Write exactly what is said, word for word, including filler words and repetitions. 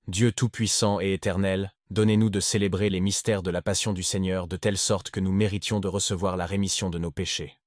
Dieu Tout-Puissant et Éternel, donnez-nous de célébrer les mystères de la Passion du Seigneur de telle sorte que nous méritions de recevoir la rémission de nos péchés.